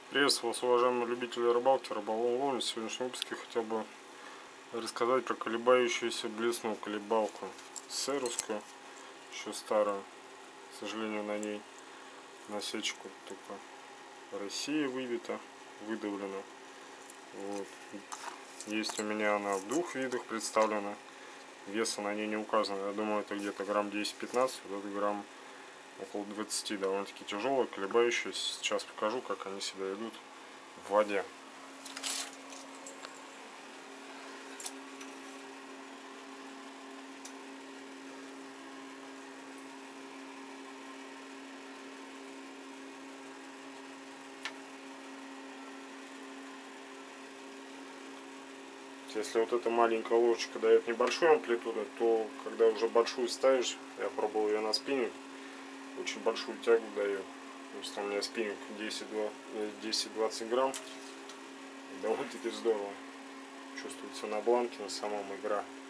Приветствую вас, уважаемые любители рыбалки, рыболовной ловли. В сегодняшнем выпуске хотел бы рассказать про колебающуюся блесну колебалку серовскую, еще старую. К сожалению, на ней насечку только Россия выбита, выдавлена. Вот. Есть у меня она в двух видах представлена. Веса на ней не указано. Я думаю, это где-то грамм 10-15, вот это грамм около 20. Довольно-таки тяжелая, колебающаяся. Сейчас покажу, как они себя ведут в воде. Если вот эта маленькая ложечка дает небольшую амплитуду, то когда уже большую ставишь, я пробовал ее на спиннинг, очень большую тягу дает. То есть там у меня спиннинг 10-20 грамм. Довольно-таки здорово. Чувствуется на бланке, на самом игра.